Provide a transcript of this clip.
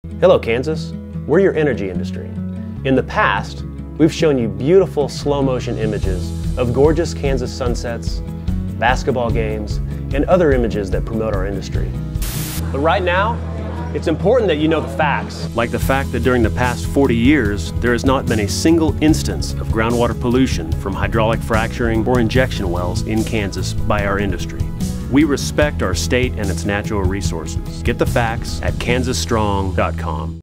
Hello, Kansas. We're your energy industry. In the past, we've shown you beautiful slow-motion images of gorgeous Kansas sunsets, basketball games, and other images that promote our industry. But right now, it's important that you know the facts. Like the fact that during the past 40 years, there has not been a single instance of groundwater pollution from hydraulic fracturing or injection wells in Kansas by our industry. We respect our state and its natural resources. Get the facts at kansasstrong.com.